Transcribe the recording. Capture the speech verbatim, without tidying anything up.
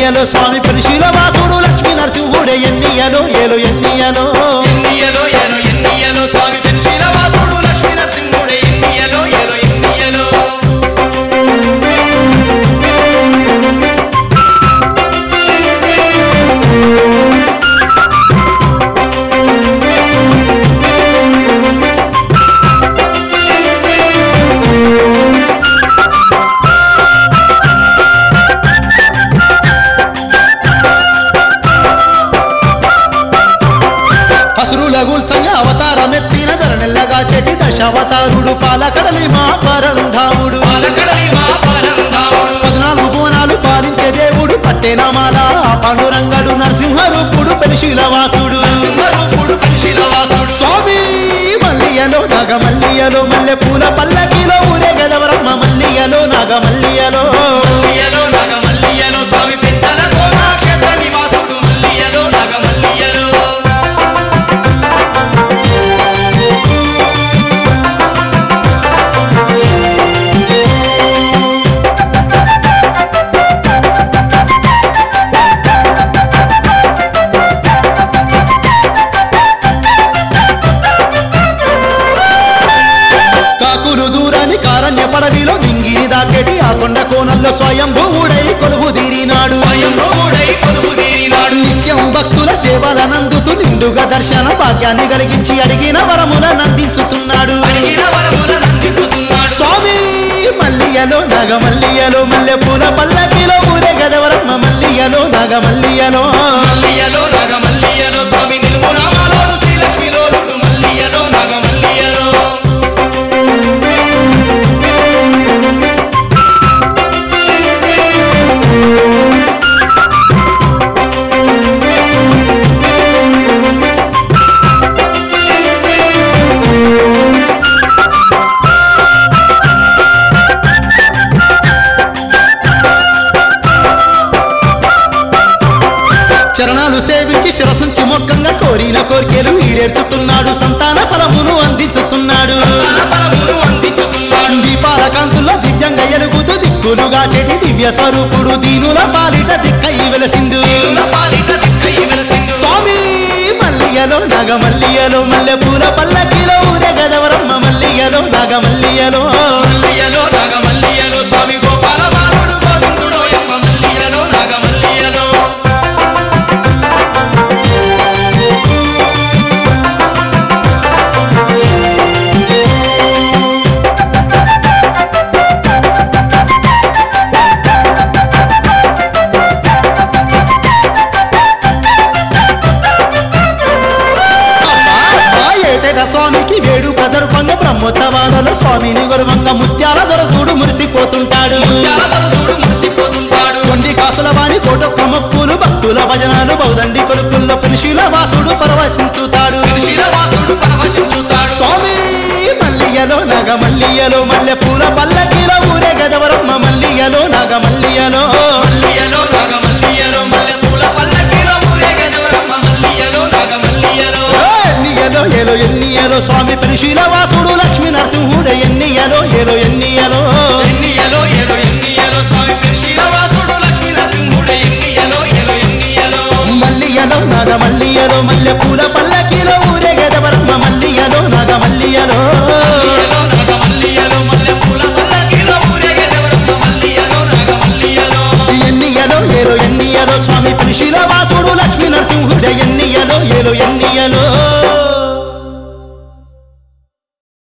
ఎన్నియలో స్వామి పెనుశీల వాసుడు లక్ష్మీ నరసింహుడే ఎన్నియలో ఏలో ఎన్నియలో ఎన్నియలో ఏలో ఎన్నియలో స్వామి పెనుశీల వాసుడు లక్ష్మీ నరసింహుడే ఎన్నియలో ఏలో ఎన్నియలో అవతారమెత్తిన ధరనెల్లగా చెటి దశావతారుడు పాలకడలి మా పరంధాముడు పద్నాలుగు బోనాలు పాలించే దేవుడు పట్టెనామాల పాండురంగడు నరసింహరూపుడు పెనుశీల వాసుడు స్వామి మల్లియలో నాగమల్లియలో మల్లె పూల పల్లకిలో ఊరే గదవరమ్మ మల్లియలో నాగమల్లియలో నాగమల్లియలో స్వామి పెంచల క్షేత్ర నివాసుడు మల్లియలో నాగమల్లియలో పడవిలో దింగిని దాకెటి ఆ కొండ కోనల్లో స్వయంభూవుడై కొలువు తీరినాడు నిత్యం భక్తుల సేవలనందుతూ నిండుగా దర్శన భాగ్యాన్ని కలిగించి అడిగిన వరముల నందించుతున్నాడు స్వామి మల్లియలో నాగమల్లియలో మల్లె పూల పల్లకిలో ఊరే గదవరమ్మ మల్లియలో నాగమల్లియలో మల్లియలో నాగమల్లియలో స్వామి నిలుపురామాలోడు శ్రీలక్ష్మిలోడు మల్లియలో నాగమల్లియలో చరణాలు సేవించి శిరసుంచి మొక్కంగా కోరిన కోరికలు ఈడేర్చుతున్నాడు సంతాన ఫలమును అందించుతున్నాడు దీపాల కాంతుల్లో దివ్యంగా ఎలుగుతూ దిక్కులుగా చెటి దివ్య స్వరూపుడు దీనుల పాలిట దిక్కై వెలసిండు స్వామి మల్లియలో నాగమల్లియలో మల్లె పూల పల్లకిలో ఊరే గదవరమ్మ మల్లియలో నాగమల్లియలో మల్లియలో నాగమల్లియలో స్వామి గోపాల బాలుడు గోవిందుడో యమ్మ మల్లియలో నాగమల్లియలో స్వామికి వేడు ప్రజర్పంగా బ్రహ్మోత్సవాలలో స్వామిని గొరవంగా ముత్యాల దొరసూడు మురిసిపోతుంటాడు కొండి కాసుల వాణి కోటొక్క మొక్కులు భక్తుల భజనాలు బౌదండి కొడుకుల్లో పెనుశీల వాసుడు పరవశించుతాడు స్వామి మల్లియలో నాగమల్లియలో మల్లె పూల పల్లకిలో ఊరే గదవరమ్మ మల్లియలో నాగమల్లియలో మల్లియలో నాగమల్లియలో మల్లె పూల పల్లకిలో ఊరే గదవరమ్మ మల్లియలో నాగమల్లియలో ఎన్నియలో ఏలో ఎన్నియలో స్వామి పెనుశీల వాసుడు లక్ష్మీ నరసింహుడే ఎన్నియలో ఏలో ఎన్నియలో ఎన్నియలో ఏలో ఎన్నియలో స్వామి పెనుశీల వాసుడు లక్ష్మీ నరసింహుడే ఎన్నియలో ఏలో ఎన్నియలో మల్లియలో నాగమల్లియలో మల్లె పూల పల్లకిలో ఊరే గదవరమ్మ మల్లియలో నాగమల్లియలో